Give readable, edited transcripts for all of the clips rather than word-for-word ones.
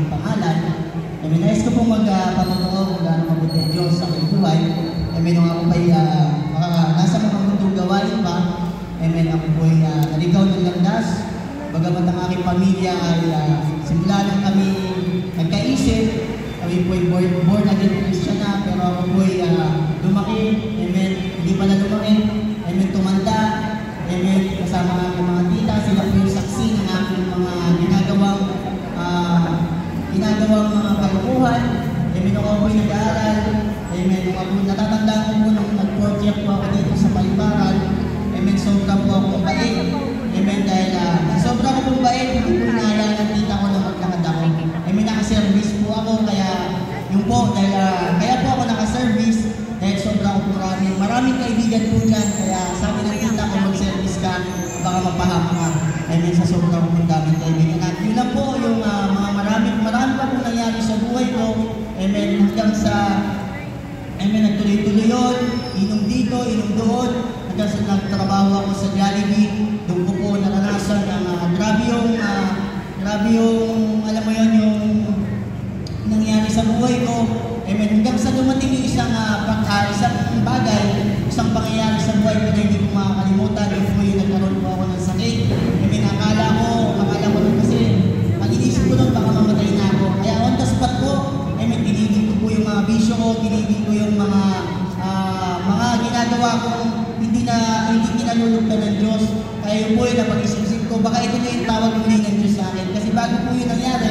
aking pangalan. Nais ko pong magpapatuo kung gaano mabuti ang Diyos sa aking buhay. Nung ako po'y nasa mga mundong gawain pa, ako po'y naligaw ng landas. Bagamat ang aking pamilya ay simula lang kami nagkaisip, kami po'y born again Christian na, pero ako po'y lumaki, hindi pa na lumaki, tumanda, kasama ang aking mga tita, sila po yung saksi ng aking mga ginagawang mga kalukuhan. Nung ako po'y nag-aaral, natatandaan ko po nung nag-4th year po ako dito sa Paliparan, sobra po akong bait. Dahil sobra ko pong bait, hindi po inaayaw ng tita ko na maglakad ako. Naka-service po ako, kaya kaya po ako naka-service, dahil sobra ko po maraming kaibigan po dyan, kaya sabi ng tita ko, mag-service ka, baka mapahama ka. Sa sobra ko pong daming kaibigan. At yun lang po yung mga marami pa po nangyari sa buhay ko, hanggang sa nagtuloy-tuloy yun, inom dito, inom doon, hanggang sa nagtrabaho ako sa Jollibee. Doon ko po naranasan ang grabe yung, alam mo yun, yung nangyari sa buhay ko. Hanggang sa dumating yung isang bagay, isang pangyayari sa buhay ko na hindi ko makakalimutan. Yung po yung nagkaroon po ako ng sakit. Akala ko nun kasi, ang inisip ko nun, baka mamatay na ako. Kaya on the spot po, tinigil ko po yung mga bisyo ko, tinigil ko yung mga ginagawa ko hindi kinalulugtan ng Diyos. Kaya yun po yung napag-isip ko, baka ito na yung tawag ng Diyos sa akin. Kasi bago po yun nangyari,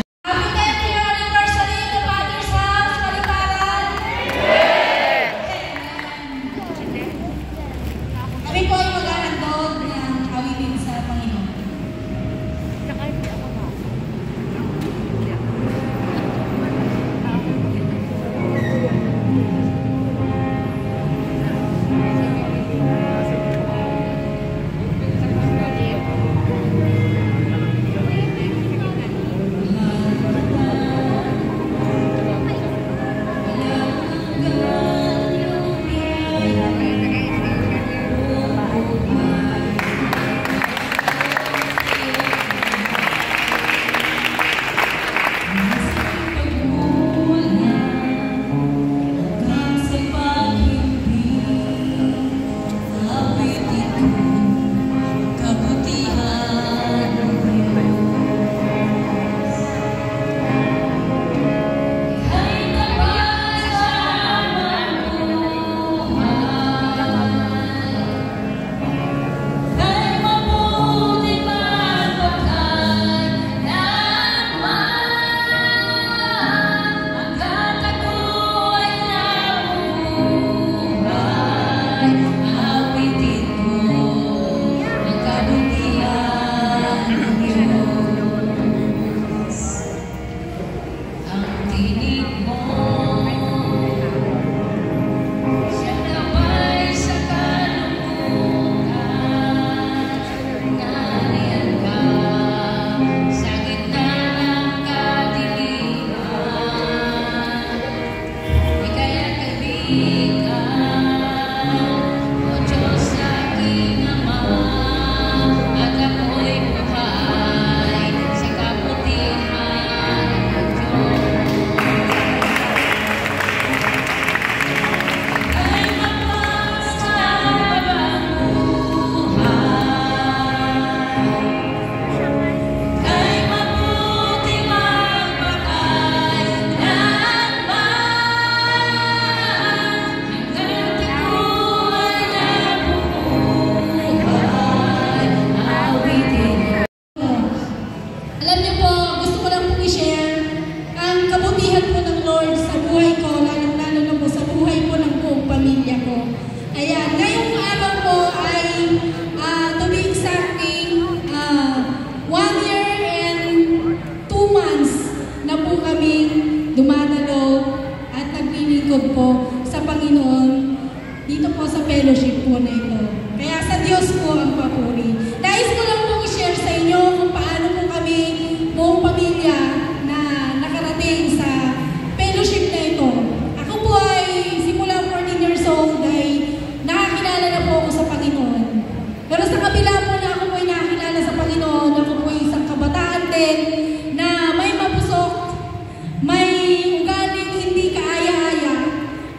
fellowship po na ito. Kaya sa Diyos po ang papuri. Nais ko lang pong i-share sa inyo kung paano po kami, buong pamilya, na nakarating sa fellowship na ito. Ako po ay simula 14 years old ay nakakilala na po ako sa Panginoon. Pero sa kabila po na ako po ay nakakilala sa Panginoon, ako po ay isang kabataan din na may mapusok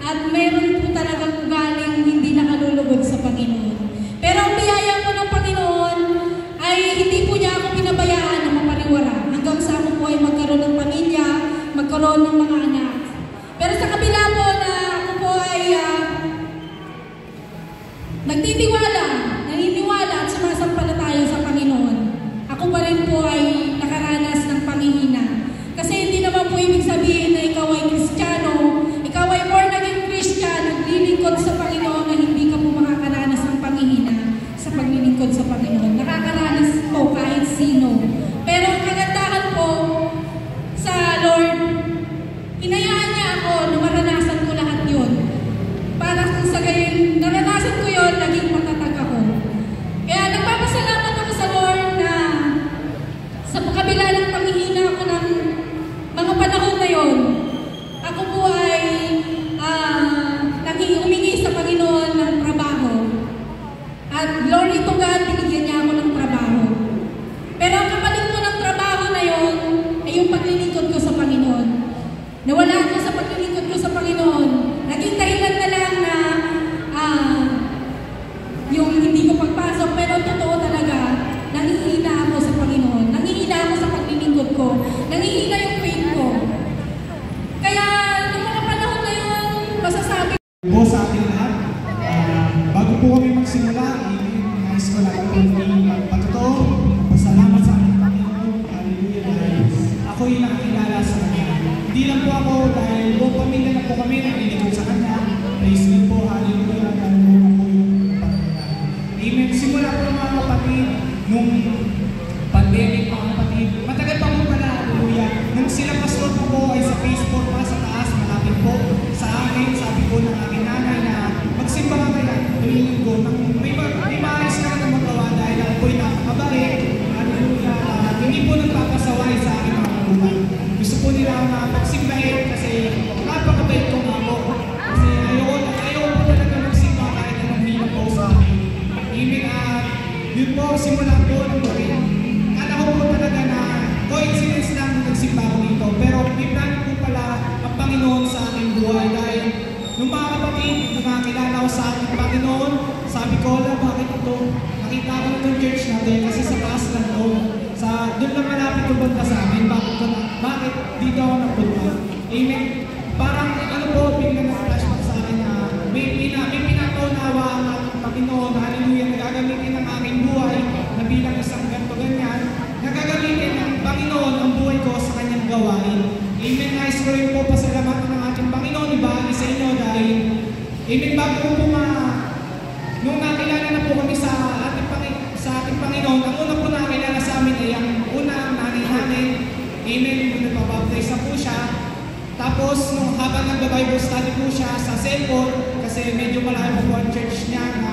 at meron po talagang ugaling hindi nakalulugod sa Panginoon. Pero ang biyaya po ng Panginoon ay hindi po niya ako pinabayaan na mapariwara hanggang sa ako po ay magkaroon ng pamilya, magkaroon ng mga anak. Pero sa kabila po na ako po ay naniniwala at sumasampalataya sa Panginoon, ako pa rin po ay nakaranas ng panghihina. Kasi hindi naman po ibig sabihin na ikaw ay Kristiyano, ikaw ay born again Christian, naglilingkod sa Panginoon na hindi ka po makakaranas ng panghihina sa paglilingkod sa Panginoon. Nakakaranas po kahit sino. Pero ang kagandahan po sa Lord, hinayaan niya ako na maranasan ko lahat yun. Para kung sa gayon, naranasan ko yun, naging matatag ako. Kaya nagpapasalamat ako sa Lord na sa kabila ng panghihina ako ng mga panahon na yun, ako po ay humingi sa Panginoon ng trabaho. At glory to God, binigyan niya ako ng trabaho. Pero ang kapalit ko ng trabaho na yun ay yung paglilingkod ko sa Panginoon. Nawala ako sa paglilingkod ko sa Panginoon. Naging dahilan na lang na yung hindi ko pagpasok, pero totoo talaga, nangihina ako sa Panginoon. Nangihina ako sa paglilingkod ko. Nangihina yung faith ko. Kaya, nung mga panahon na yun, masasabi po sa ating lahat, bago po kami magsimula, nais ko lang po magpatotoo, pasalamat sa ating Panginoon, hallelujah, dahil ako yung nakakilala sa Kanya. Hindi lang po ako, dahil buong pamilya na po kami naglilingkod sa Kanya, praise God po, hallelujah, dahil po na po yung Panginoon. Amen. Simula po mga kapatid, nung pandemic mga kapatid, matagal pa po pala, hallelujah, nung sila pastor po ay sa Facebook pa sa taas, malapit po sa akin, sabi po ng aking nanay na magsimba ka kaya, tuloy ko, may maayos ka na magawa dahil ako po'y nakakabalik, hallelujah, hindi po nagpapasaway sa aking mga kabuhan. Gusto po nila na magsimbahin kasi napakabait ko nga po. Kasi ayaw po talaga magsimba kahit anong hina po sa akin. Amen. Yun po, simula po ng gabi. Kala ko po talaga na coincidence lang na nagsimba ko dito. Pero may plan po pala ang Panginoon sa aking buhay dahil nung mga kapatid, nung nakakilala ko sa aking Panginoon, sabi ko, bakit ito? Nakita ko na itong church natin kasi sa taas lang to. Doon lang malapit yung banda sa amin. Bakit dito ako napunta? Amen. Parang po, biglang na-flashback sa akin na may pinapaunawa ang aking Panginoon, hallelujah, nagagamitin ang aking buhay na bilang isang ganto ganyan, nagagamitin ng Panginoon ang buhay ko sa kanyang gawain. Amen. Nais ko rin po pasalamatan ng ating Panginoon, ibahagi sa inyo dahil, amen, bago po nung nakilala na po kami sa ating Panginoon, ang una po nakilala sa amin ay ang unang nanay namin, amen, nung nagpapabaptize na po siya. Tapos, nung habang nag-Bible study po siya sa cellphone, kasi medyo malaki po ang church niya na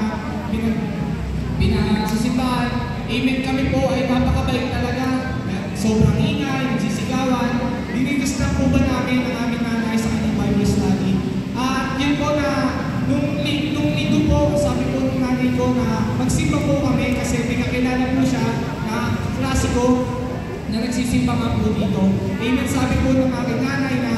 pinagsisimbahan, amen, kami po ay napakabait talaga, sobrang ingay, nagsisigawan, dinidis na po ba namin ang aming nanay sa kanyang Bible study. At yun po na, nung linggo po, sabi po ng nanay ko na magsimba po kami kasi pinakilala po siya na klasiko na nagsisimba nga po dito. Amen, sabi po ng aking nanay na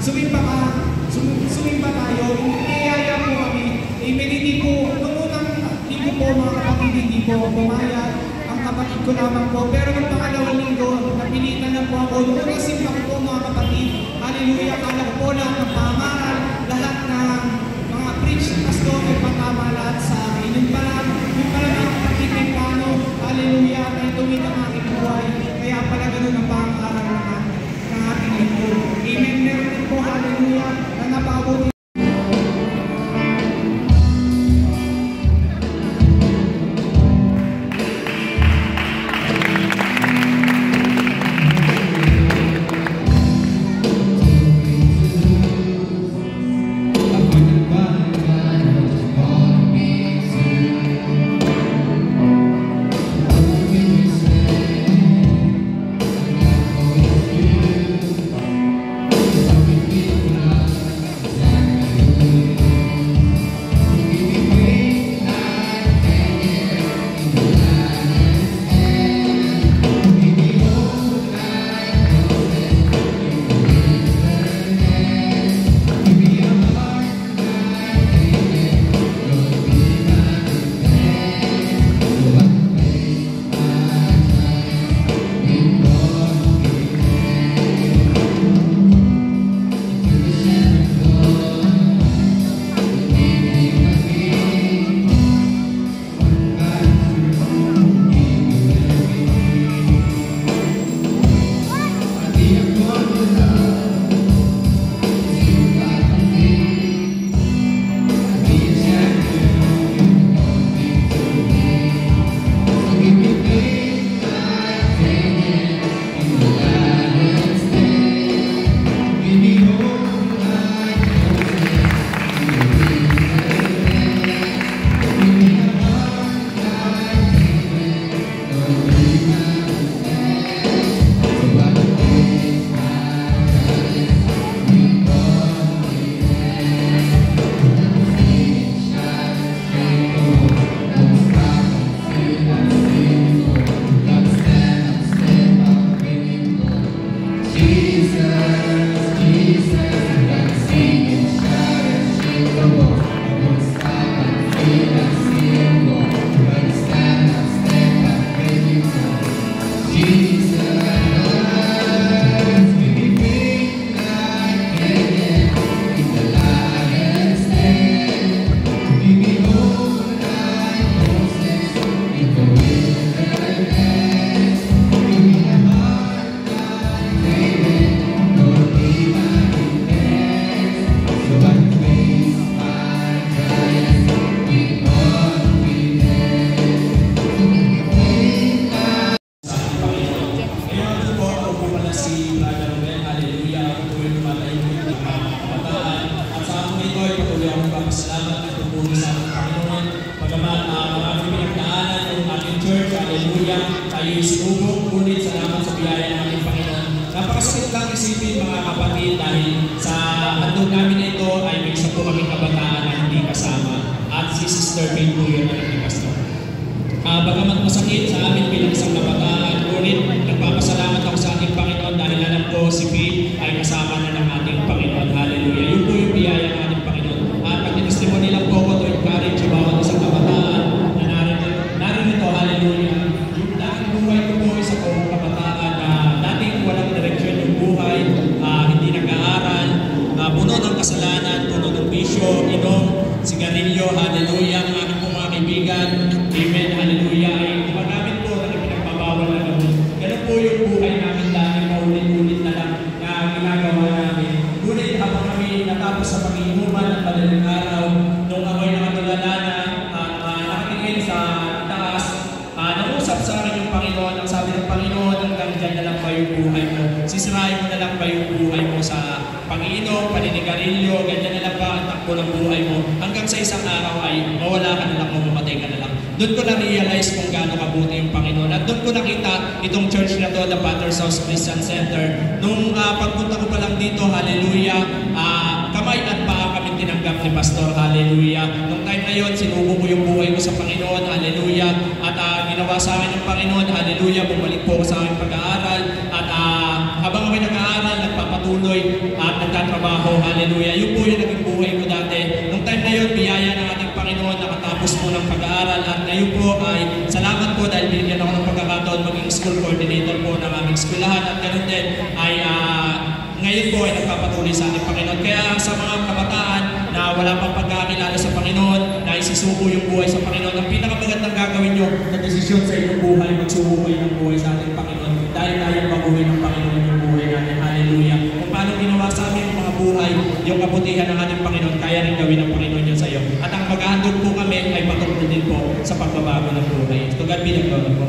sumimba tayo, iniyaya po kami. Amen, hindi po, nung unang linggo po mga kapatid, hindi po pumayag, ang kapatid ko lamang po. Pero nung pangalawang linggo, napilitan na po ako. Nung unang simba ko po mga kapatid, hallelujah, kala ko po lahat ng pamaral, lahat ng mga preach na pastor ay pagkamalat sa akin. Yung pala mga kapatid may plano, hallelujah, na ituwid ang aking buhay. Kaya pala ganun ang pangaral ng ating linggo. Amen, meron din po, hallelujah, na napakabuti. Thank you. ay sinubok, ngunit salamat sa biyaya ng ating Panginoon. Napakasakit lang isipin mga kapatid dahil sa handog namin na ito ay may isa po kaming kabataan na hindi kasama at si Sister Faith po yun ang hindi pastor. Bagamat masakit sa amin bilang isang kabataan, ngunit nagpapasalamat ako sa ating Panginoon dahil alam ko si Faith ay kasama na ng ating Panginoon. Hallelujah. Yun po yung biyaya ng ating Panginoon. At pag-testimony lang po ko to encourage yung bawat isang kabataan na narito, hallelujah. Yung dating buhay ko po isa po kabataan na dating walang direksyon yung buhay, hindi nag-aaral, puno ng kasalanan, puno ng bisyo, inom, sigarilyo, hallelujah, ang aking pong mga kaibigan, amen, hallelujah, ay gumagamit po na pinagpabawal na gamot. Ganun po yung buhay namin dati, paulit-ulit na lang na ginagawa namin. Ngunit habang kami natapos sa pag-iinuman ng madaling araw, nung ako'y nakatulala na nakatingin sa taas, nangusap sa akin yung Panginoon, ang sabi ng Panginoon, hanggang dyan na lang ba yung buhay mo? Sisirahin mo na lang ba yung buhay mo sa pag-iinom, paninigarilyo, ganyan na lang ba ang takbo ng buhay mo? Hanggang sa isang araw ay mawala ka na lang, mamamatay ka na lang. Doon ko na-realize kung gaano kabuti yung Panginoon. At doon ko nakita itong church na to, the Potter's House Christian Center. Nung pagpunta ko pa lang dito, hallelujah, kamay at paa kami tinanggap ni Pastor, hallelujah. Nung time na yun, sinubo ko yung buhay ko sa Panginoon, hallelujah. At ginawa sa akin ng Panginoon, hallelujah, bumalik po ako sa aking pag-aaral. At habang ako'y nag-aaral, nagpapatuloy at nagtatrabaho, hallelujah. Yun po yung naging buhay ko dati. Nung time na yun, biyaya ng ating Panginoon, nakatapos po ng pag-aaral. At ngayon po ay salamat po dahil binigyan ako ng pagkakataon maging school coordinator po ng aming eskwelahan. At ganoon din ay ngayon po ay nagpapatuloy sa ating Panginoon. Kaya sa mga kabataan na wala pang pagkakilala sa Panginoon, na isisuko yung buhay sa Panginoon, ang pinakamagandang gagawin nyo na desisyon sa inyong buhay, magsuko kayo ng buhay sa ating Panginoon. Dahil tayo baguhin ng Panginoon yung buhay natin. Hallelujah. Kung paano ginawa sa amin yung mga buhay, yung kabutihan ng ating Panginoon, kaya rin gawin ng Panginoon yun sa iyo. At ang paghahandog po kami ay patungkol din po sa pagbabago ng buhay. To God be the glory po.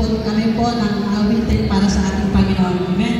kami po ng awitin para sa ating Panginoon. Amen.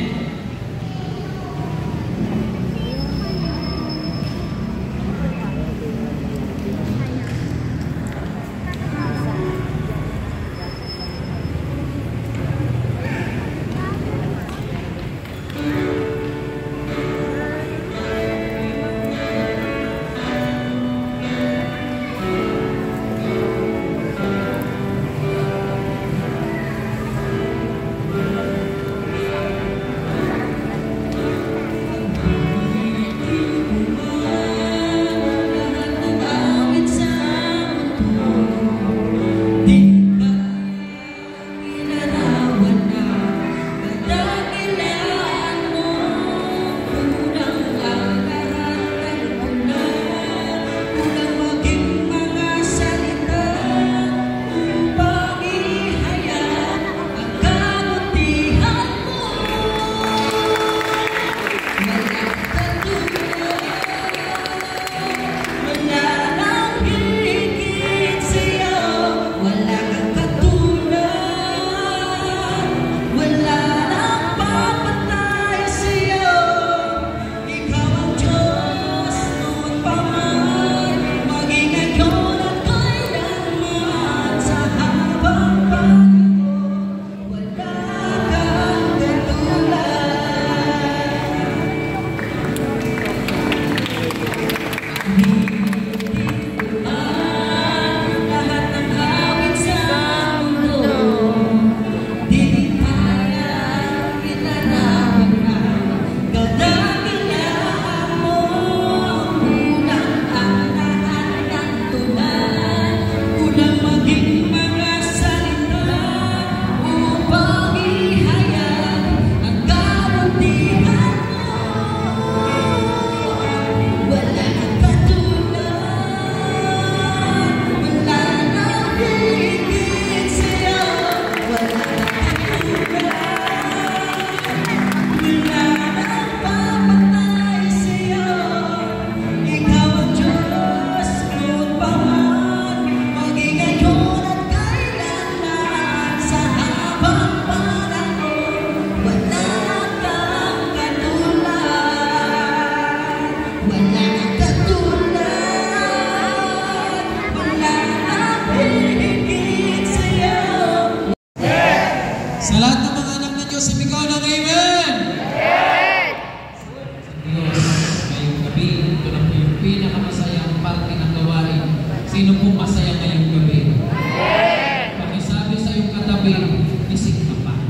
Sa lahat ng mga anak ng Diyos, sipigaw ng Amen! Yes! Diyos, ngayong gabi, ito na po yung pinakamasayang parte ng gawain. Sino po masaya ngayong gabi? Yes! Pakisabi sa iyong katabi, isip ka pa.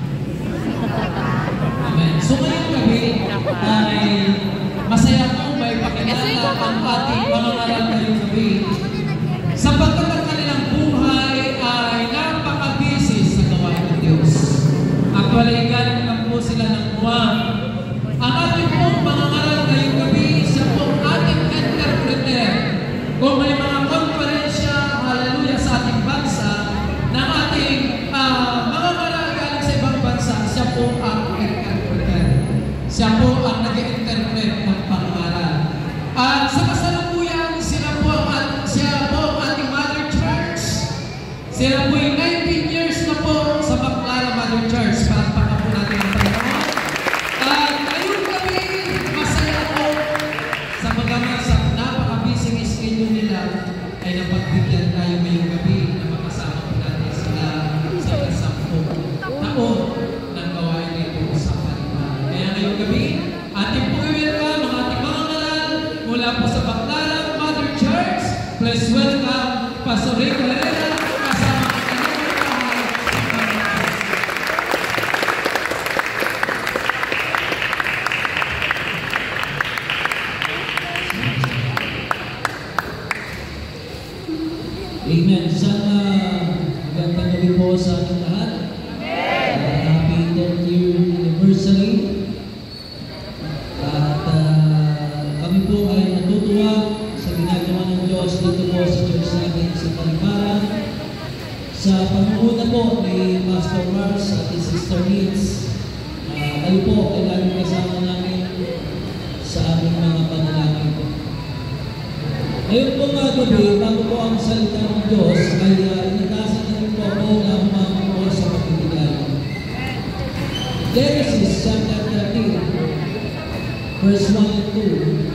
Amen. So ngayong gabi, ay masaya po may pakilala ang ating mga ngaral ngayong gabi. Sapagkat ang kanilang buhay ay napaka-busy sa gawain ng Diyos. Actually, galing lang po sila ng buwan. Ang ating pong mga ngaral ngayong gabi, siya po ating interpreter. Kung may mga konferensya, hallelujah, sa ating bansa, ng ating mga ngaral galing sa ibang bansa, siya po ang interpreter. Siya po ang nag-interpret ng pangaral. At sa kasalukuyan, siya po ang ating Mother Church. Sila po yung 19 years na po sa Baclara Mother Church. Palakpakan po natin ang Panginoon. At ngayong gabi, masaya po sa pagkakas sa napaka-busy schedule nila ay napagbigyan tayo ngayong gabi na makasama po natin sila sa ikasampung taon ng gawain nito sa Paliparan. Kaya ngayong gabi, ating po i-welcome ang ating mga ngaral mula po sa Baclara Mother Church. Please welcome Pastor Rico Herrera. Amen. Sana magandang gabi po sa ating lahat. Happy 10th year anniversary. At kami po ay natutuwa sa ginagawa ng Diyos dito po sa church natin sa Paliparan. Sa pangunguna po ni Pastor Mars at Sister Needs, kayo po ay laging kasama namin sa aming mga panalangin po. Ngayon po mga gabi, bago po ang salita ng Diyos, ay inatasan namin po ako na humangon po sa pagbibigay. Genesis chapter 13, verse 1 and 2.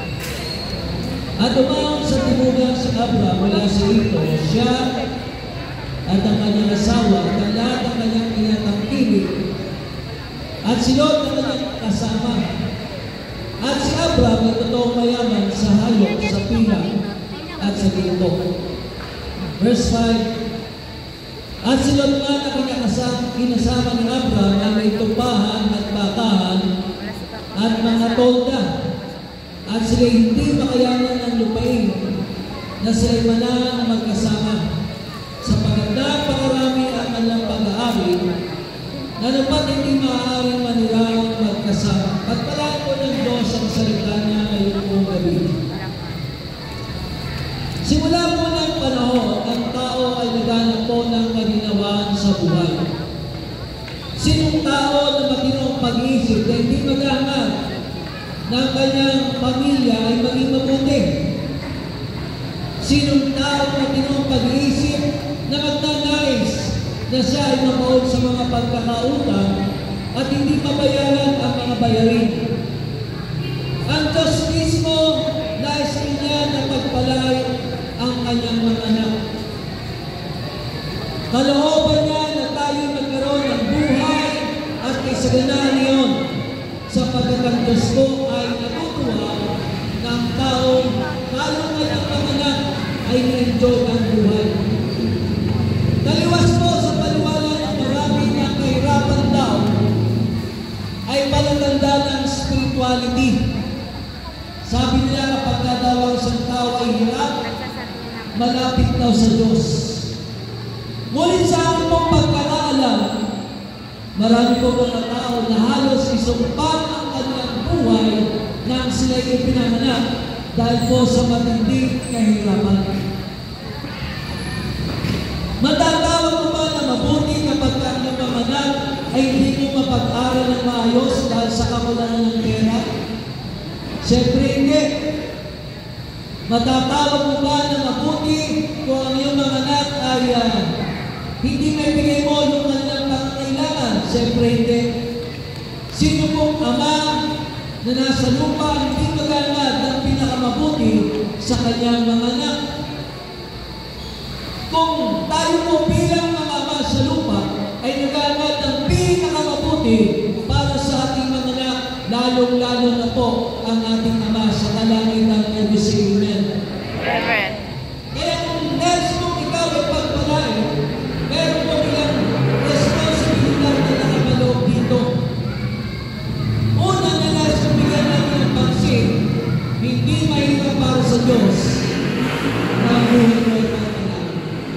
At umahon sa timugang si Abram mula sa ito, siya at ang kanyang asawa at ang lahat ng kanyang inatangkilik at si Lot ang kanyang kasama. At si Abram ay totoong mayaman sa hayop, sa pilang at sa ginto. Verse 5. At si Lot man ang kinasama ni Abram na may tupahan at bakahan at mga tolda. At sila hindi makayanan ng lupain na sila'y manahan na magkasama sa pagandang pakarami at kanilang pag-aari na dapat hindi maaaring manirang magkasama. Pagpalaan po ng Diyos ang salita niya ngayong buong gabi. Simula po ng panahon, ang tao ay naghanap po ng kaginawaan sa buhay. Sinong tao na matinong pag-iisip na hindi maghanap ng kanyang pamilya ay maging mabuti? Sinong tao na matinong pag-iisip na magnanais na siya ay mapaod sa mga pagkakautang at hindi mabayaran ang mga bayarin? Ang Diyos mismo nais niya na pagpalay ang kanyang mga anak. Kalooban niya na tayo magkaroon ng buhay at kasaganaan niyon, sapagkat ang Diyos ko ay natutuwa ng tao lalo ngayong mga anak ay na-enjoy ang buhay. Taliwas po sa paliwanag ng marami ng kahirapan daw ay palatanda ng spirituality. Sabi nila kapag daw ang isang tao ay hirap, malapit daw sa Diyos. Ngunit sa aking pong pagkakaalam, marami po mga tao na halos isumpan ang kanilang buhay nang sila'y ipinanganak dahil po sa matinding kahirapan. Matatawag mo ba na mabuti kapag ang mga anak ay hindi mo mapag-aral ng maayos dahil sa kakulangan ng pera? Siyempre hindi. Matatawag mo ba na mabuti kung ang iyong mga anak ay hindi may bigay mo yung kanilang pangangailangan? Siyempre hindi. Sino pong ama na nasa lupa ang hindi maghanap ng pinakamabuti sa kanyang mga anak? Kung tayo po bilang mga ama sa lupa ay naghanap ng pinakamabuti para sa ating mga anak, lalong-lalo na po ang ating ama sa kalangitan ay say amen. Amen. Kaya kung nais mong ikaw ay pagpalain, meron po bilang responsibilidad na nakabaloob dito. Unang na nais mong bigyan natin ng pansin, hindi mahirap para sa Diyos na ang buhay mo ay pagpalain.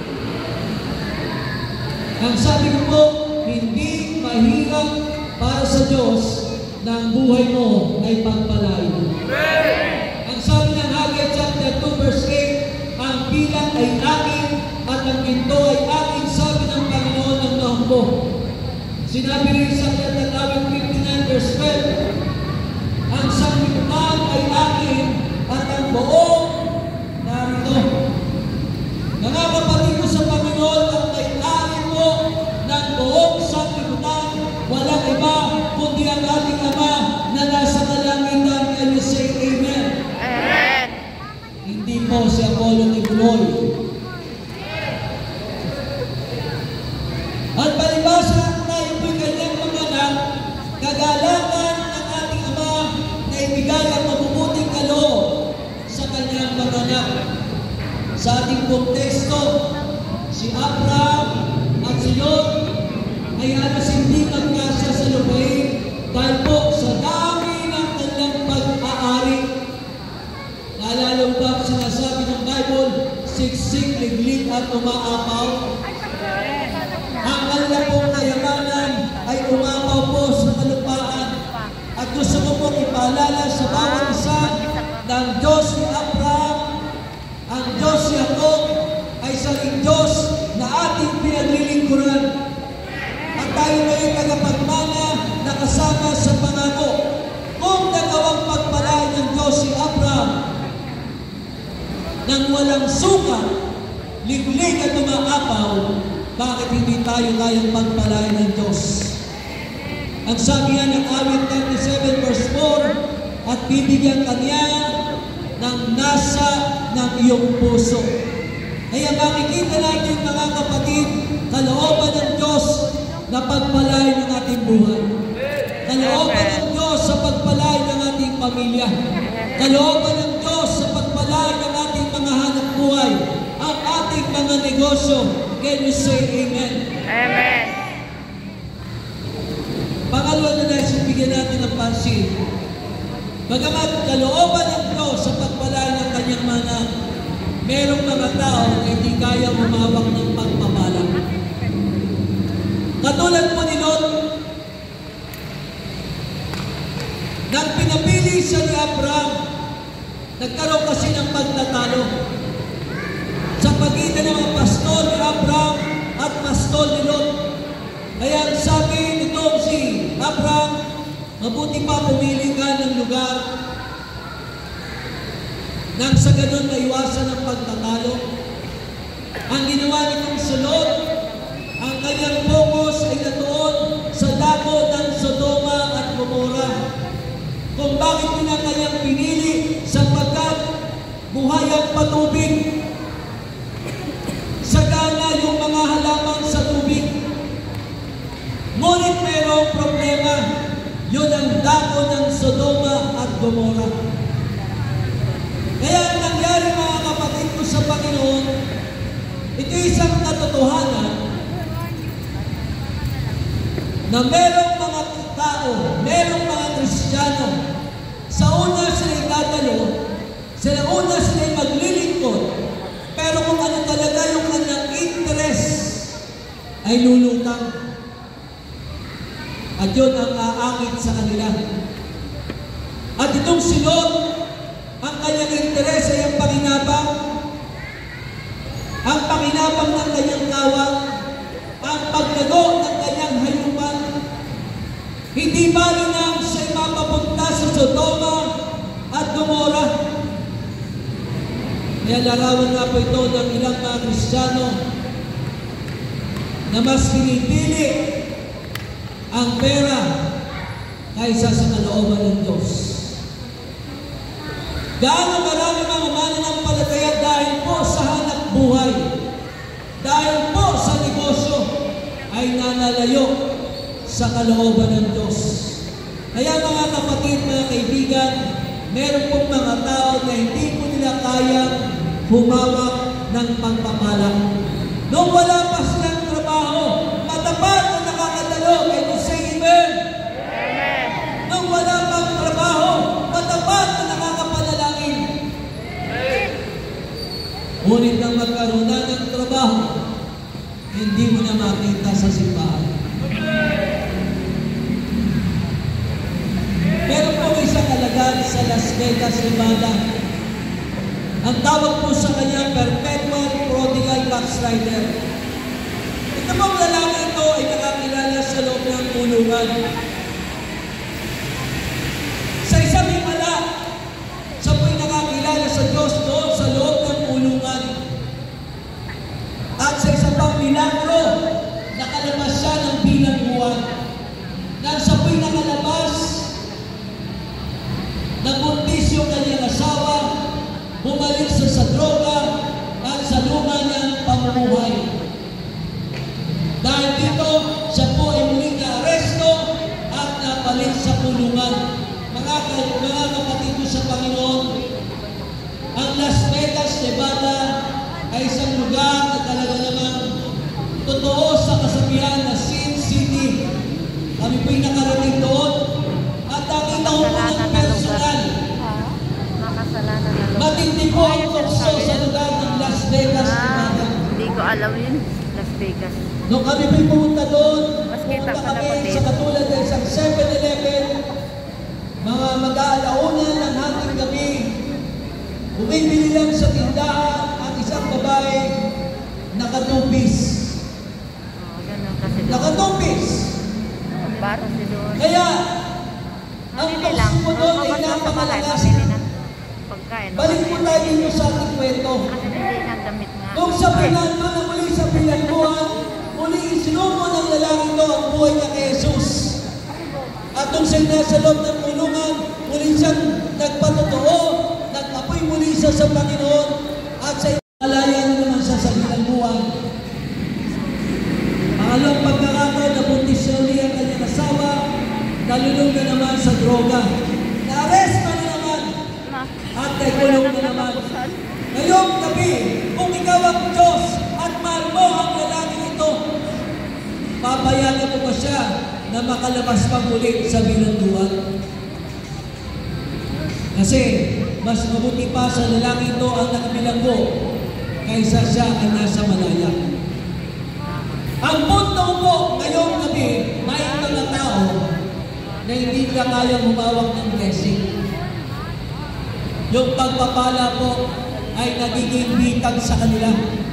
Ang sabi ko po, hindi mahirap para sa Diyos na ang buhay mo ay pagpalain. Ang sabi ng Haggai chapter 2 verse 8, ang bilang ay akin at ang ginto ay akin, sabi ng Panginoon ng naumpo. Sinabi rin sa Katalawin 59 verse 12, ang sanglibutan ay akin at ang buong narito. Mga kapatid ko sa Panginoon, ang may-ari mo ng buong sanglibutan, walang iba kundi ang ating Ama na nasa kalangitan. Can you say amen? Amen. Hindi po si Apollo Tibuloy. At palibasa tayo po'y kanyang mga anak, kagalakan ng ating Ama na ibigay ang mabubuting kaloob sa kanyang mga anak. Sa ating pong teksto, si Abraham at si Lot ay halos hindi magkasya sa lupain dahil po sa dami ng kanilang pag-aari. Naalala ba sinasabi ng Bible, siksik, liglig at umaapaw? Ang kanilang pong kayamanan ay umapaw po sa kalupaan. At gusto ko pong ipaalala sa bawat isa ng Diyos ni Abraham, ang Diyos ni Jacob ay isang Diyos na ating pinaglilingkuran. At tayo ngayon tagapagmana na kasama sa pangako. Kung nagawang pagpalain ng Diyos si Abraham nang walang sukat, liglig at umaapaw, bakit hindi tayo kayang pagpalain ng Diyos? Ang sabi nga ng awit 37 verse 4, at bibigyan kanya ng nasa ng iyong puso. Kaya makikita natin mga kapatid, kalooban ng Diyos na pagpalain ng ating buhay. Kalooban ng Diyos sa pagpalain ng ating pamilya. Kalooban ng Diyos sa pagpalain ng ating mga hanap buhay, ang ating mga negosyo. Can you say amen? Amen. Pangalawa na nais bigyan natin ng pansin. Bagamat kalooban ng Diyos sa pagpalain ng kanyang mga, merong mga tao na hindi kaya humawak ng pagpapala. Katulad po ni Lot, nang pinapili siya ni Abraham, nagkaroon kasi ng pagtatalo sa pagitan ng mga pastol ni Abraham at pastol ni Lot. Kaya ang sabi nitong si Abraham, mabuti pa pumili ka ng lugar nang sa ganun maiwasan ang pagtatalo. Ang ginawa nitong si Lot, ang kanyang focus ay natuon sa dako ng Sodoma at Gomora. Kung bakit nila kanyang pinili, sapagkat buhay ang patubig. Sagana yung mga halaman sa tubig. Ngunit mayroong problema. Yun ang dako ng Sodoma at Gomora. Kaya ang nangyari mga kapatid ko sa Panginoon, ito isang katotohanan na merong mga tao, merong mga Kristiyano, sa una sila'y dadalo, sa una sila'y maglilingkod, pero kung ano talaga yung kanyang interest, ay lulutang. At yun ang aangit sa kanila. At itong si Lot, ang kanyang interes ay ang pakinabang, ang pakinabang ng kanyang kawang, ang paglago ng kanyang hayupan. Hindi bali na siya'y mapapunta sa Sodoma at Gomora. Kaya larawan nga po ito ng ilang mga Kristiyano na mas pinipili ang pera kaysa sa kalooban ng Diyos. Gaano marami mga mananampalataya dahil po sa hanap buhay, dahil po sa negosyo, ay nanalayo sa kalooban ng Diyos. Kaya mga kapatid, mga kaibigan, meron pong mga tao na hindi po nila kayang humawak ng pagpapala. Nung wala pa silang trabaho, matapat na nakakatalo, kay say amen. Amen. Nung wala pang trabaho, matapat na nakakapanalangin. Ngunit nang magkaroon na ng trabaho, hindi mo na makita sa simbahan. Meron po isang alagad sa Las Vegas, Nevada. Ang tawag po sa kanya, Perpetual Prodigal Backslider. Ito pong lalaki ito ay nakakilala sa loob ng kulungan. Sa isang himala, siya po'y nakakilala sa Diyos doon sa loob ng kulungan. At sa isang pang milagro, nakalabas siya ng bilangguan. Nang siya po'y nakalabas, nagbuntis yung kanyang asawa, bumalik sa droga at sa luma ng pamumuhay. Dahil dito, siya po ay muling na-aresto at napalit sa kulungan. Mga kapatid ko sa Panginoon, ang Las Vegas, Nevada ay isang lugar na talaga namang totoo sa kasabihan na Sin City. Kami po'y nakarating doon at nakita ko po ng personal. Matindi po ang tukso sa lugar ng Las Vegas, Nevada. Hindi ko alam yun. Las Vegas. Nung kami po'y pumunta doon, Mas kita pumunta pala kami pati. sa katulad ng isang 7-Eleven, mga mag-aalauna ng hating gabi, bumibili lang sa tindahan at isang babae nakatupis. Ganun kasi doon. Nakatupis! Para si doon. Kaya, ang Pamili lang. tukso mo doon ay Pamili napakalakas. na. Pagkain. Balik po tayo dito sa ating kwento. Kasi hindi nang damit nga. Kung sa pinando na muli sa pinagbuhan, muli isinumo ng lalaki ito ang buhay niya kay Jesus. nung siya nasa loob ng kulungan, muli siyang nagpatotoo, nag-apoy muli siya sa Panginoon, at sa alaya na naman siya sa bilangguan. Pangalawang pagkakataon, nabuntis siya uli ang kanyang asawa, nalulong na naman sa droga. Na-arrest na naman, at nagkulong na naman. Ngayong gabi, kung ikaw ang Diyos at mahal mo ang lalaki ito, papayagan mo ba siya na makalabas pa muli sa bilangguan? Kasi mas mabuti pa sa lalaki ito ang nakabilanggo kaysa siya ang nasa malaya. Ang punto po ngayong gabi, may mga tao na hindi ka kayang humawak ng blessing. Yung pagpapala po ay nagiging bitag sa kanila.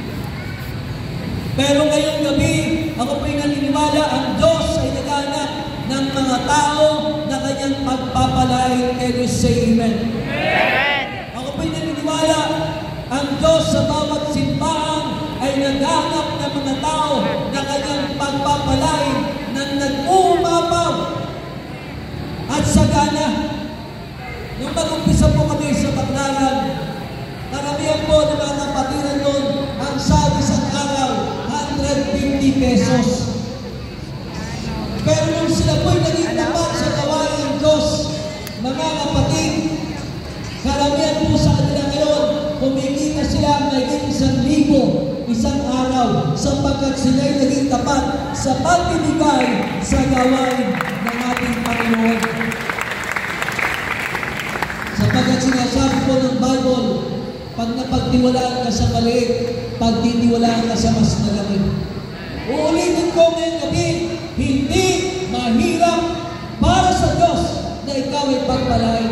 Pero ngayong gabi, ako po'y naniniwala ang Diyos ay naghanap ng mga tao na kanyang pagpapalain. Can you say amen? Amen. Ako po'y naniniwala ang Diyos sa bawat simbahan ay naghanap ng mga tao na kanyang pagpapalain na nag-uumapaw at sagana. Nung mag-umpisa po kami sa Baclaran, karamihan po ng mga kapatiran doon, ang sabi sa araw, 150 pesos. Pero nung sila po'y naging tapat sa gawain ng Diyos, mga kapatid, karamihan po sa kanila ngayon, kumikita sila naging 1,000 isang araw, sapagkat sila'y naging tapat sa pagbibigay sa gawain ng ating Panginoon. Sapagkat sinasabi po ng Bible, pag napagtiwalaan ka sa maliit, pagtitiwalaan ka sa mas malaki. Uulitin ko ngayong gabi, hindi mahirap para sa Diyos na ikaw ay pagpalain.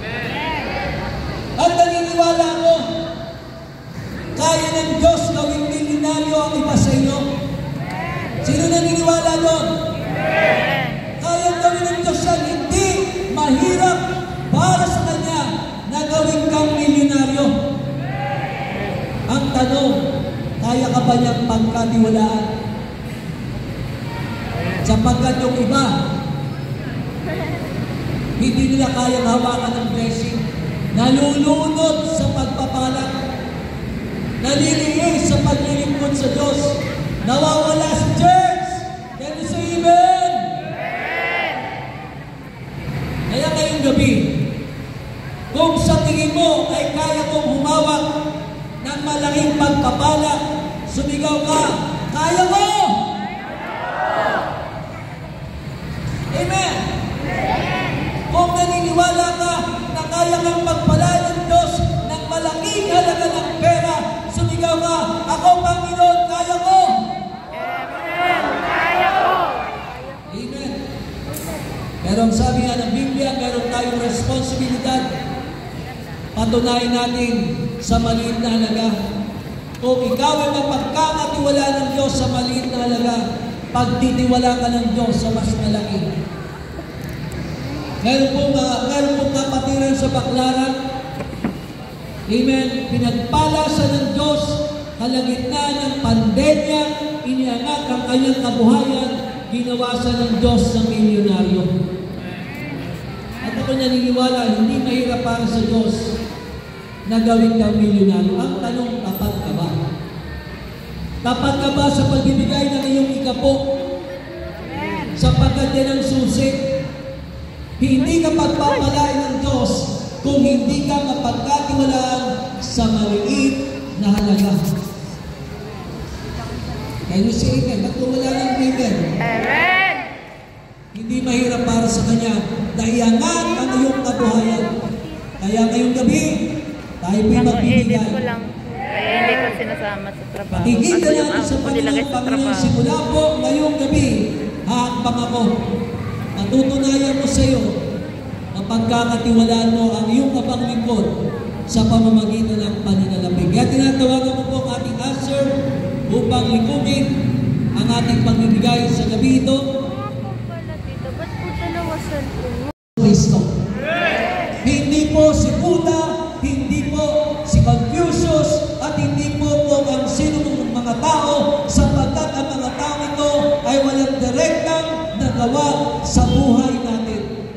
At naniniwala ko, kaya ng Diyos gawing milyonaryo ang iba sa inyo. Sino naniniwala doon? Kaya gawin ng Diyos yan, hindi mahirap para sa Kanya na gawin kang milyonaryo. Ang tanong, kaya ka ba niyang pagkatiwalaan? Sapagkat yung iba, hindi nila kayang hawakan ng blessing. Nalulunod sa pagpapala. Naliliis sa paglilingkod sa Diyos. Nawawala sa church. Can you say amen? Kaya ngayong gabi, kung sa tingin mo ay kaya mong humawak ng malaking pagpapala, sumigaw ka, kaya mo! Amen! Kung naniniwala ka na kaya kang pagpalain ng Diyos ng malaking halaga ng pera, sumigaw ka, ako Panginoon, kaya ko! Amen! Kaya ko! Amen! Pero ang sabi nga ng Biblia, meron tayong responsibilidad. Patunayan natin sa maliit na halaga. Kung ikaw ay mapagkakatiwala ng Diyos sa maliit na halaga, pagtitiwala ka ng Diyos sa mas malaki. Meron pong kapatiran sa Baclaran. Amen. Pinagpala sa ng Diyos, kalagitna ng pandemya, iniangat ang kanyang kabuhayan, ginawa sa ng Diyos ng milyonaryo. At ako naniniwala, hindi mahirap para sa Diyos na gawin kang milyonaryo. Ang tanong, tapat ka ba? Tapat ka ba sa pagbibigay ng iyong ikapo? Sapagkat yan ang susi. Hindi ka pagpapalain ng Diyos kung hindi ka mapagkatiwalaan sa maliit na halaga. Can you say amen? Ba't wala ng amen? Amen! Hindi mahirap para sa Kanya na iangat ang iyong kabuhayan. Kaya ngayong gabi, tayo po'y magbibigay. ko lang. Kaya hindi ko sinasama sa trabaho. Pakikita natin sa Panginoon, simula po ngayong gabi, haakbang ako. Matutunayan mo sa iyo na pagkakatiwalaan mo ang iyong abang lingkod sa pamamagitan ng paninalapig. Kaya tinatawagan mo po ang ating usher upang likugin ang ating pagbibigay sa gabi ito. Ba't po dalawa cellphone? Kristo. Hindi po si Buddha, hindi po si Confucius, at hindi po ang sino mong mga tao, sapagkat ang mga tao ito ay walang direktang nagawa sa buhay natin.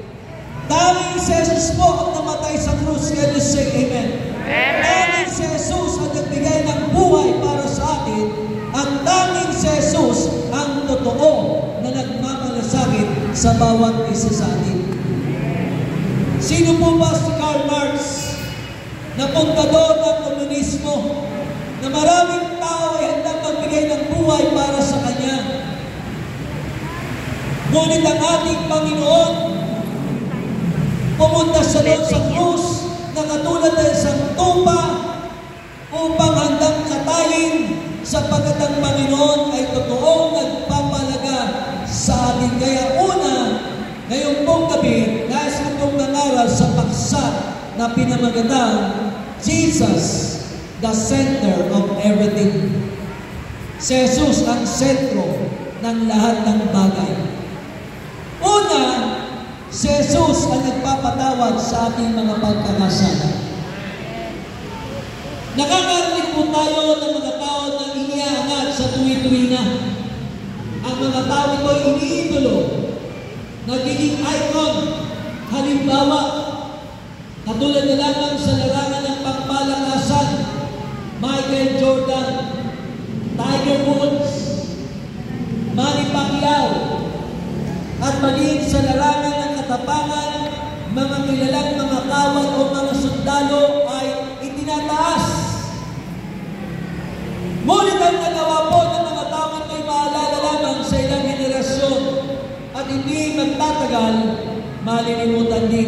si Jesus po ang namatay sa krus. Can you say amen? Tanging si Jesus ang nagbigay ng buhay para sa atin. At tanging si Jesus ang totoo na nagmamalasakit sa bawat isa sa atin. Sino po ba si Karl Marx na pundador ng komunismo na maraming tao ay handang magbigay ng buhay para sa kanya? Ngunit ang ating Panginoon pumunta siya doon sa krus na katulad ng isang tumba upang handang katayin sapagkat ang Panginoon ay totoong nagpapalaga sa atin. Kaya una, ngayong pong gabi, nais ko pong nangaral sa paksa na pinamagatang Jesus, the center of everything. Si Jesus ang sentro ng lahat ng bagay. Una, si Jesus ang nagpapatawad sa ating mga pagkakasala. Nakakarinig po tayo ng mga tao na iniangat sa tuwi-tuwina. Ang mga tao ito ay iniidolo, nagiging icon, halimbawa, katulad na lamang sa larangan ng pangmalakasan, Michael Jordan, Tiger Woods, Manny Pacquiao, at maging sa larangan ng katapangan, mga kilalang mga kawal o mga sundalo ay itinataas. Ngunit ang nagawa po ng mga tao ay maalala lamang sa ilang henerasyon at hindi magtatagal, malilimutan din.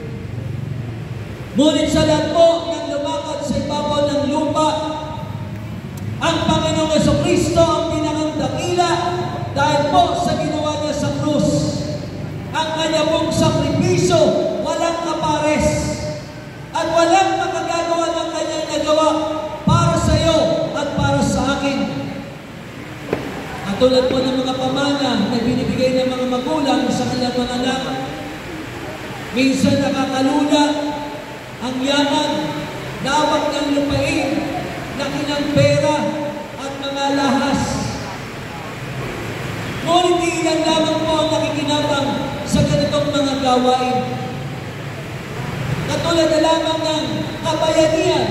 Ngunit sa lahat po ng lumakad sa ibabaw ng lupa, ang Panginoong Jesucristo ang pinakandakila dahil po sa ginawa niya sa krus. Ang kanya pong sakripisyo, walang kapares at walang makagagawa ng kanyang nagawa para sa iyo at para sa akin. Katulad po ng mga pamana na binibigay ng mga magulang sa kanilang mga anak, minsan nakakalula ang yaman, lawak ng lupain, laki ng pera at mga lahas. Ngunit ilan lamang po ang nakikinabang sa ganitong mga gawain. Katulad na lamang ng kabayanihan.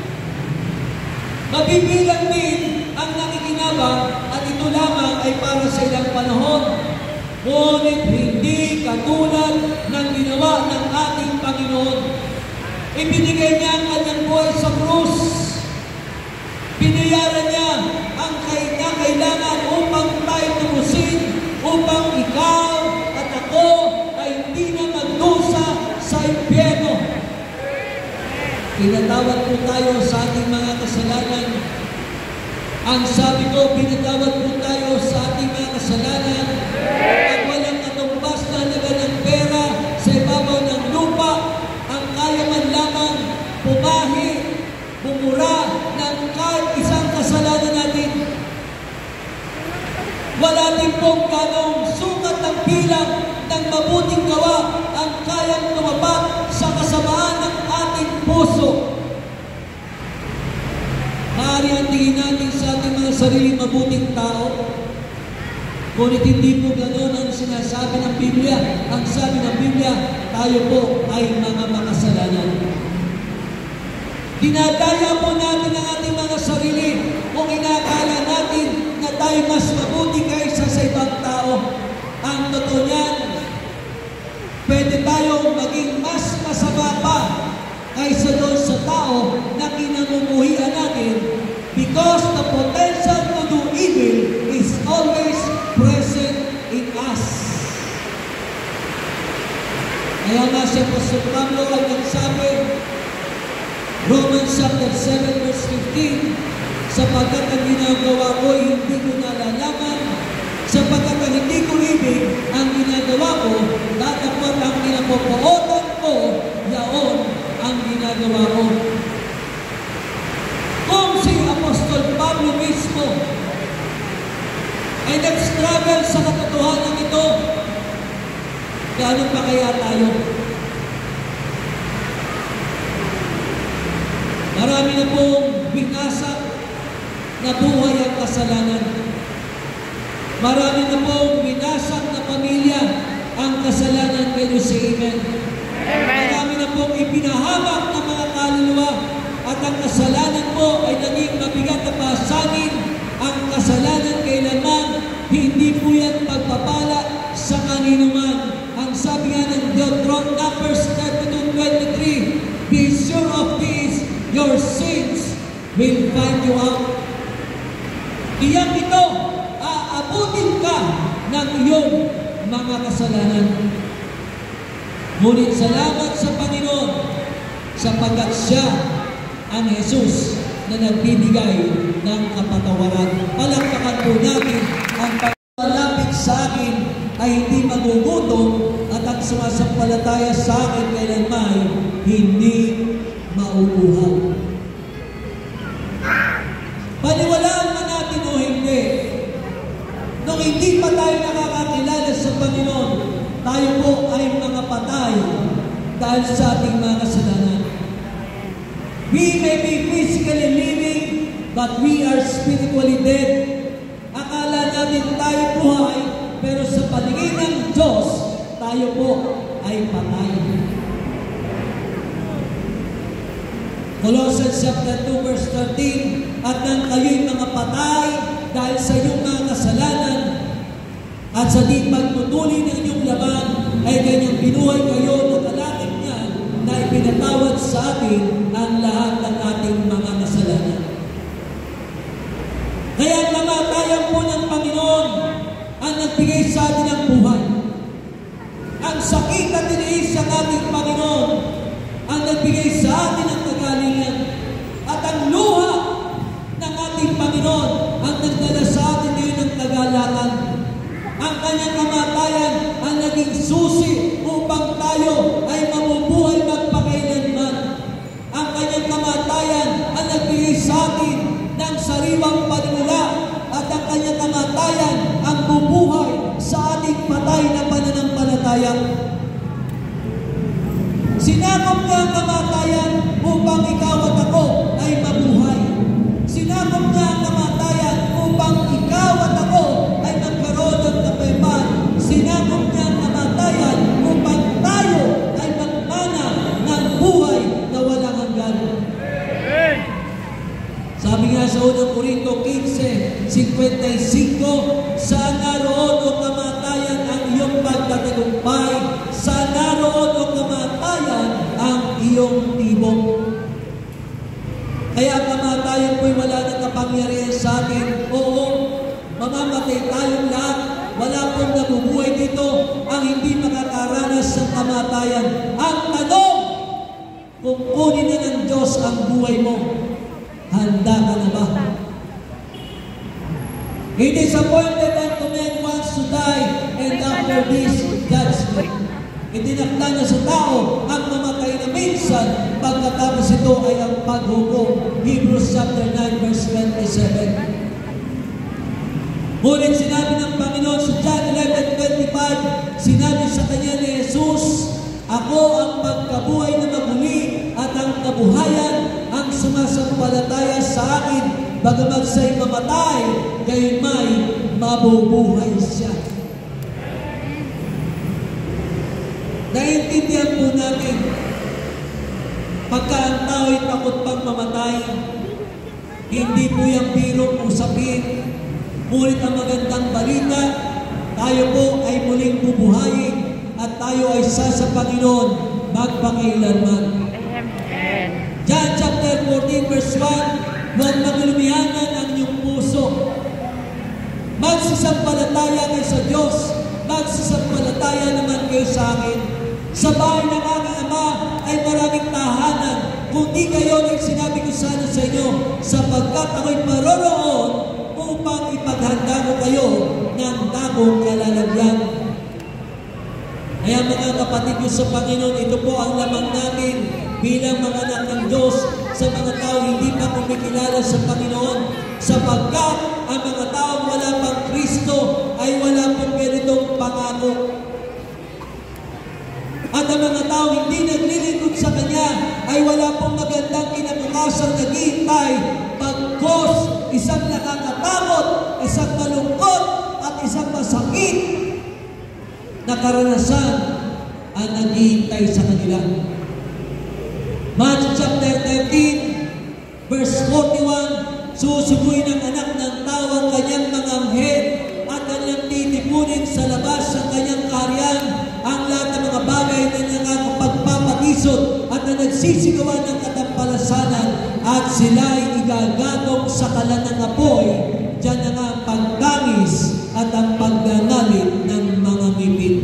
Mabibilang din ang nakikinabang at ito lamang ay para sa ilang panahon. Ngunit hindi katulad ng ginawa ng ating Panginoon. Ibinigay niya ang kanyang buhay sa krus. Binayaran niya ang kailangan upang tayo tumusin, upang ikaw at ako ay hindi na magdusa sa impyerno. Pinatawad po tayo sa ating mga kasalanan. Ang sabi ko, pinatawad po tayo sa ating mga kasalanan at walang katumbas na halaga ng pera sa ibabaw ng lupa ang kaya man lamang pumahi, bumura ng kahit isang kasalanan natin. Wala din pong ganong sukat ng bilang ng mabuting gawa ang kayang tumapat sa kasamaan ng ating puso. Maaari ang tingin natin sa ating mga sariling mabuting tao, ngunit hindi po ganon ang sinasabi ng Biblia. Ang sabi ng Biblia, tayo po ay mga makasalanan. Dinadaya po natin ang ating mga sarili kung inakala natin na tayo mas mabuti kaysa sa ibang tao. Ang totoo niyan, pwede tayong maging mas masama pa kaysa doon sa tao na kinamumuhian natin because the potential to do evil is always present in us. Kaya nga si Apostol Pablo ay nagsabi, Romans chapter 7 verse 15, sapagkat ang ginagawa ko hindi ko nalalaman, sapagkat ang hindi ko ibig ang ginagawa ko, datapot ang pinapapootan ko, yaon ang ginagawa ko. Kung si Apostol Pablo mismo ay nag-struggle sa katotohanan ito, gaano pa kaya tayo? Marami na pong binasak na buhay ang kasalanan. Marami na pong binasak na pamilya ang kasalanan. Kayo say amen. Marami na pong ipinahamak ng mga kaluluwa at ang kasalanan po ay naging mabigat na pasanin. Ang kasalanan kailanman, hindi po yan pagpapala sa kanino man. Ang sabi nga ng Deuteronomy Numbers 32:23, be sure of this, your sins will find you out. Iyan ito, aabutin ka ng iyong mga kasalanan. Ngunit salamat sa Panginoon sapagkat siya ang Jesus na nagbibigay ng kapatawaran. Palakpakan po natin ang paglalapit sa akin ay hindi magugutom at ang sumasampalataya sa akin kailanman hindi mauuhaw. Paniwalaan man natin o hindi, nung hindi pa tayo nakakakilala sa Panginoon, tayo po ay mga patay dahil sa ating mga kasalanan. We may be physically living, but we are spiritually dead. Akala natin tayo buhay, pero sa paningin ng Diyos, tayo po ay patay. Colossians chapter 2 verse 13, at nang kayo'y mga patay dahil sa iyong mga kasalanan at sa di pagtutuli ng inyong laman ay kanyang binuhay kayo na kalakip niya na ipinatawad sa atin ang lahat ng ating mga kasalanan. Kaya ang kamatayan po ng Panginoon ang nagbigay sa atin ng buhay. Ang sakit at tiniis ng ating Panginoon ang nagbigay sa atin ng kagalingan. At ang luha ng ating Panginoon ang nagdala sa atin ngayon ng kagalakan. Ang kanyang kamatayan ang naging susi upang tayo ay mabubuhay magpakailanman. Ang kanyang kamatayan ang nagbigay sa atin ng sariwang panimula at ang kanyang kamatayan ang bubuhay sa ating patay na pananampalataya. Sinakop niya ang kamatayan upang ikaw at ako ay mabuhay. Sinakop niya ang kamatayan upang ikaw at ako ay magkaroon ng kapayapaan. Sinakop niya ang kamatayan upang tayo ay magmana ng buhay na walang hanggan. Sabi nga sa unang Korinto 15:55, saan naroon o kamatayan ang iyong pagtatagumpay? Saan naroon o kamatayan ang iyong tibok? Kaya ang kamatayan po'y wala nang kapangyarihan sa atin. Oo, mamamatay tayong lahat. Wala pong nabubuhay dito ang hindi makakaranas ng kamatayan. Ang tanong, kung kunin na ng Diyos ang buhay mo, handa ka na ba? It is appointed unto men once to die, and after this, judgment. Itinakda na sa tao ang mamatay na minsan, pagkatapos ito ay ang paghukom. Hebrews chapter 9 verse 27. Ngunit sinabi ng Panginoon sa John 11:25, sinabi sa kanya ni Jesus, ako ang pagkabuhay na maguli at ang kabuhayan, ang sumasampalataya sa akin, bagamat siya'y mamatay, gayon may mabubuhay siya. Naiintindihan po natin, pagka ang tao'y takot pang mamatay, hindi po yung birong usapin. Ngunit ang magandang balita, tayo po ay muling bubuhayin at tayo ay sa Panginoon magpakailanman. John chapter 14 verse 1, huwag maglumihanan ang iyong puso. Magsisampalataya kayo sa Diyos, magsisampalataya naman kayo sa akin. Sa bahay ng aking Ama ay maraming tahanan. Kung di kayo, sinabi ko sana sa inyo, sapagkat ako'y paroroon upang ipaghanda ko kayo ng dakong kalalagyan. Kaya mga kapatid ko sa Panginoon, ito po ang lamang natin bilang mga anak ng Diyos sa mga tao hindi pa kumikilala sa Panginoon. Sapagkat ang mga taong wala pang Kristo ay wala pang ganitong pangako. At ang mga tao hindi naglilingkod sa Kanya ay wala pong magandang kinabukasang naghihintay, pagkos isang nakakatakot, isang malungkot at isang masakit na karanasan ang naghihintay sa kanila. Matthew chapter 13, verse 41, susuguin ang anak ng tao ang kanyang mga anghel at kanyang titipunin sa labas ng kanyang kaharian ang lahat ng mga bagay na nangako pagpapatisod at na nagsisigawan ng katampalasanan at sila'y igagatong sa kalan ng apoy. Diyan na nga ang pagtangis at ang pagnanalit ng mga ngipin.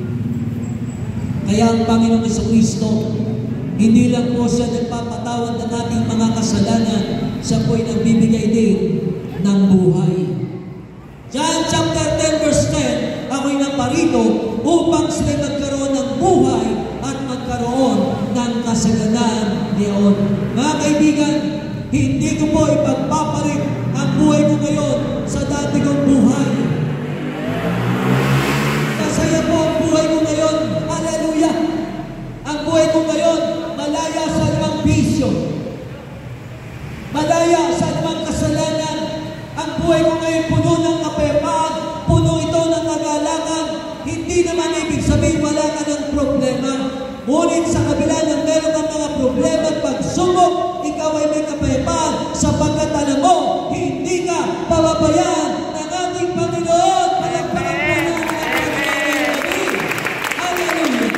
Kaya ang Panginoong Jesucristo, hindi lang po siya nagpapatawad ng ating mga kasalanan, siya po'y nagbibigay din ng buhay. John chapter 10 verse 10, ako'y naparito upang sila magkaroon ng buhay at magkaroon ng kasalanan niyon. Mga kaibigan, hindi ko po ipagpapalit ang buhay ko ngayon sa dati kong buhay. Masaya po ang buhay ko ngayon. Hallelujah! Ang buhay ko ngayon, malaya sa anumang bisyo. Malaya sa anumang kasalanan. Ang buhay ko ngayon puno ng kapayapaan, puno ito ng kagalakan. Hindi naman ibig sabihin wala ka ng problema. Ngunit sa kabila ng meron kang mga problema at pagsubok, ikaw ay may kapayapaan sapagkat alam mo, hindi ka pababayaan ng ating Panginoon. Palagpakan po ng Panginoon. Hallelujah!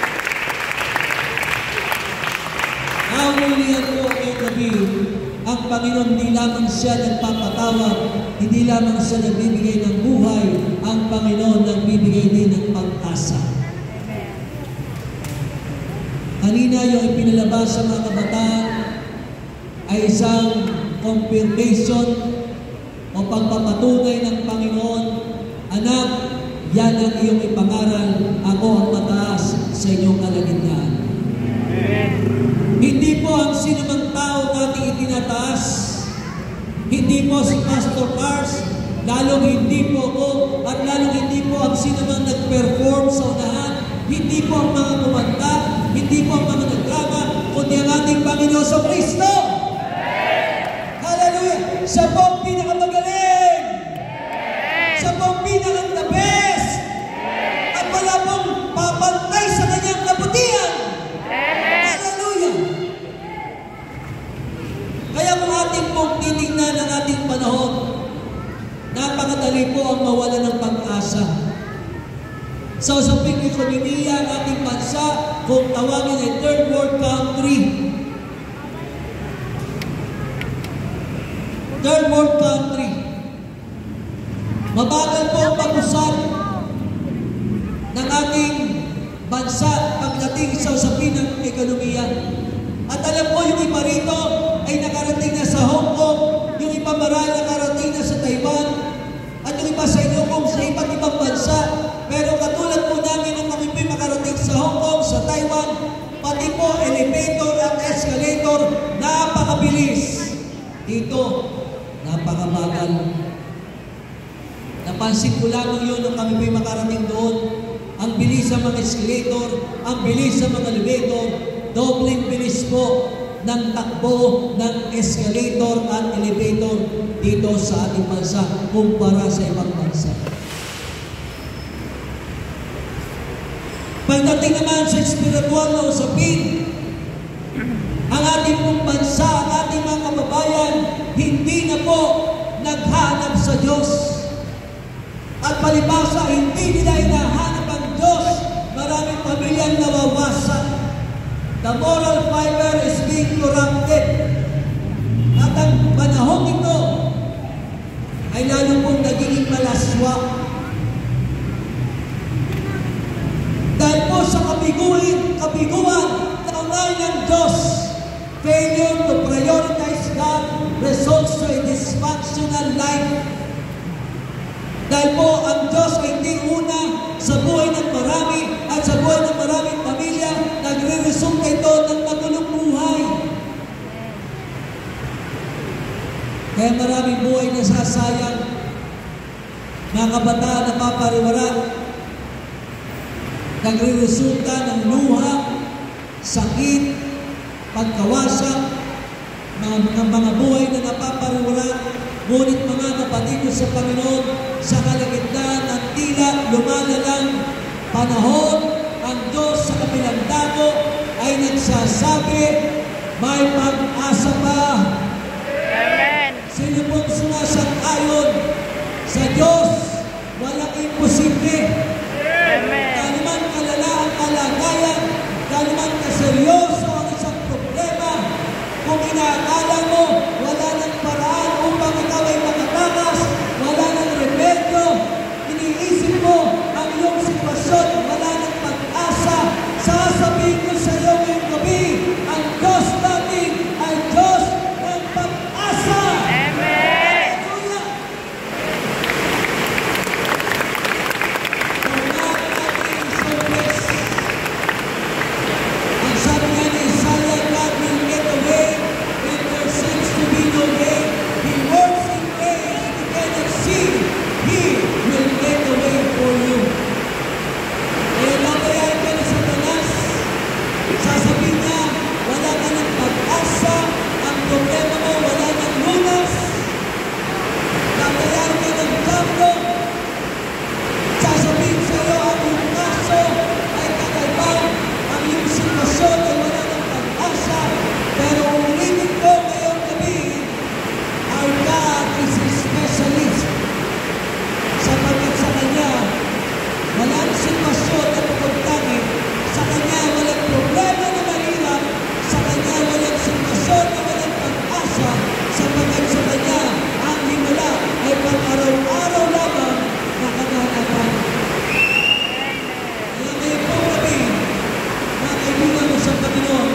Nahulihan po kay David, ang Panginoon hindi lamang siya nagpapatawad, hindi lamang siya nagbibigay ng buhay, ang Panginoon nagbibigay din ng pag-asa. Kanina yung ipinalabas sa mga kabataan ay isang confirmation o pagpapatunay ng Panginoon, anak, yan ang iyong ipangaral, ako ang mataas sa inyong kalagitnaan. Hindi po ang sinumang tao nating itinataas. Hindi po si Pastor Cars, lalong hindi po ako, at lalong hindi po ang sinumang nag-perform sa unahan. Hindi po ang mga kumanta, hindi po ang mga nagdrama, kundi ang ating Panginoon sa Kristo. Hallelujah! Siya po ang pinakamagaling! Siya po ang pinaka-the best! At wala pong papantay sa kanyang kabutihan! Hallelujah! Kaya kung ating pong titignan ang ating panahon, napakadali po ang mawala ng pag-asa. Sa usaping ekonomiya ang ating bansa, kung tawagin ay third world country. Third world country. Mabagal po ang pag-usap ng ating bansa pagdating sa usapin ng ekonomiya. At alam ko yung iba rito ay nakarating na sa Hong Kong, yung iba marahil nakarating na sa Taiwan, at yung iba sa inyo kung sa iba't ibang bansa. Pero katulad po namin nung kami po'y makarating sa Hong Kong, sa Taiwan, pati po elevator at escalator, napakabilis. Dito, napakabagal. Napansin ko lamang yun nung kami po'y makarating doon. Ang bilis sa mga escalator, ang bilis sa mga elevator, dobleng bilis po ng takbo ng escalator at elevator dito sa ating bansa kumpara sa ibang bansa. Pagdating naman sa espiritual na usapin, ang ating pong bansa, ang ating mga kababayan, hindi na po naghanap sa Diyos. At palibasa, hindi nila hinahanap ang Diyos. Maraming pamilyang nawawasan. The moral fiber is being corrupted. At ang panahon ito ay lalo pong nagiging malaswa. Dahil po sa kabiguan na unay ng Diyos, failure to prioritize God results to a dysfunctional life. Dahil po ang Diyos ay hindi una sa buhay ng marami at sa buhay ng maraming pamilya, nagre-resulta ito ng magulong buhay. Kaya maraming buhay na sasayang, mga kabataan na papariwara, nagre-resulta ng luha, sakit, pagkawasak, mga buhay na napapariwara. Ngunit mga kapatid ko sa Panginoon, sa kalagitnaan ng tila lumalalang panahon, ang Diyos kabilang dako ay nagsasabi, may pag-asa pa. Amen. Sino pong sumasang-ayon sa Diyos, walang imposible. Amen. Kaliman kalala ang kalagayan, kaliman kaseryoso ang isang problema, kung inaakala mo, wala ng paraan upang ikaw ay makatakas, wala ng remedyo, iniisip mo ang iyong sitwasyon, wala ng pag-asa, sasabihin ko sa iyo ngayong gabi, ang Diyos natin ay Diyos ng pag-asa. Amen. Hallelujah! Pagkat natin isang bless. Ang sabi nga ni Isaiah, God will make a way when there seems to be no way. He works in ways we cannot see. He will make a way for you. Kaya lagayan ka ni Satanas, sasabihin niya, wala ka ng pag-asa, ang problema mo wala ng lunas. Lagayan ka ng diablo, sasabihin sa iyo ang iyong kaso ay kakaiba, ang iyong sitwasyon ay wala ng pag-asa. Pero ulitin ko ngayong gabi, our God is a specialist. Sapagkat sa Kanya, walang sitwasyon na pagpagtangin. Sa Kanya, walang problema na mahirap. Sa Kanya, walang sitwasyon na walang pag-asa. Sapagkat sa Kanya, ang himala ay pang-araw-araw lamang na kaganapan. Kaya ngayon po kami, mga kaibigan mo sa Panginoon,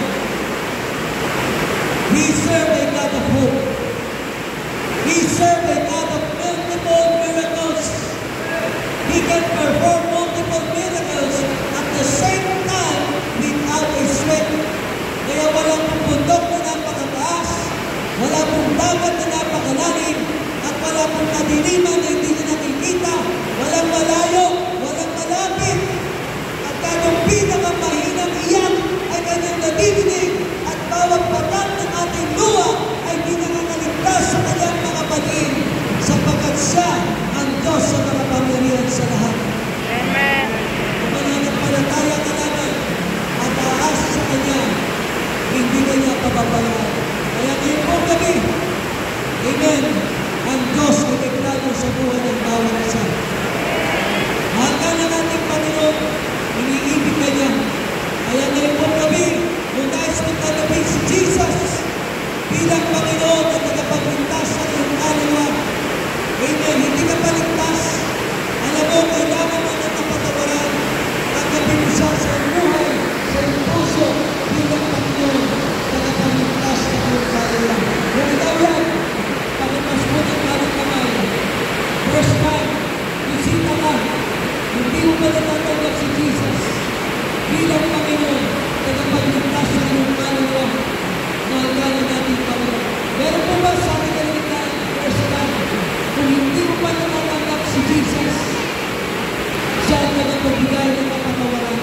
we serve a God of hope. We serve a God of multiple miracles. He can perform multiple miracles at the same time without a sweat. Kaya walang pong bundok na napakataas, wala pong dagat na napakalalim, at wala pong kadiliman na hindi na nakikita, walang malayo, walang malapit. At kanyang pinakamahinang iyak ay kanyang nadidinig, at bawat patat ng ating luha ay pinakakaligtas sa kanyang mga panin, sapagkat siya ang Diyos sa makapangyarihan sa lahat. Amen. Kung mananampalataya ka naman at aasa sa Kanya, hindi ka niya pababayaan. Kaya ngayon po gabi, amen, ang Diyos ay nagplano sa buhay ng bawat isa. Mahal ka na natin, Panginoon, iniibig ka niya. Kaya ngayon po gabi, kung nais mong tanggapin si Jesus bilang Panginoon at tagapagligtas sa iyong kaluluwa, amen, hindi ka paligtas. Alam mo, kailangan mo na kapatawaran. Tanggapin mo siya sa iyong buhay, sa iyong puso, bilang Panginoon, tagapagligtas sa iyong kaluluwa. Kung ikaw yan, pakipas mo ng kalang kamay. First time, bisita ka, hindi mo pa natatanggap si Jesus bilang Panginoon, tagapagligtas sa iyong kaluluwa. Mahal ka na natin, Panginoon. Meron po ba sa ating kaligtaan, first time, kung hindi mo pa natatanggap si Jesus, siya ang nagpagbigay ng kapatawaran.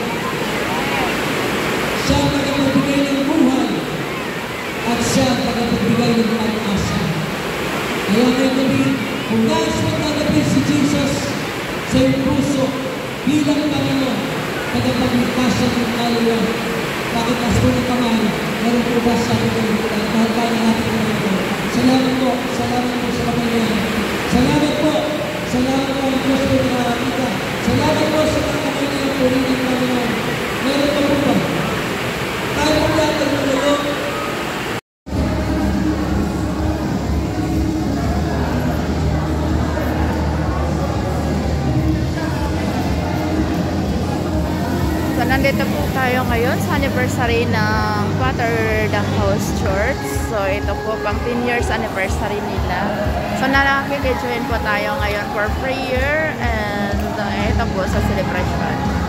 Siya ang nagpagbigay ng buhay. At siya ang nagpagbigay ng pag-asa. Kaya ngayon gabi, kung nais mo tanggapin si Jesus sa iyong puso bilang Panginoon, tagapagligtas sa iyong kaluluwa, pakitas mo ng kamay, meron po ba sa ating kaligtaan? Mahal ka na natin Panginoon. Salamat po sa Panginoon. Salamat po ang Diyos ko na nakakita. Salamat po sa mga kamay na yung purihin, Panginoon. Meron pa po ba? Tayo po lahat ang nalulog. So, nandito po tayo ngayon sa anniversary ng Patterdam House Church. So, ito po pang 10 years anniversary nila. So, nakikita-join po tayo ngayon for prayer and ito po sa celebration.